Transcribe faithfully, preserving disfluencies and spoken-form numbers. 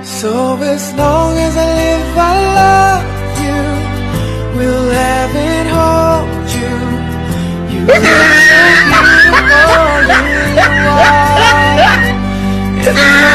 So as long as I live, I love you. Will heaven hold you? You look so beautiful, you are. And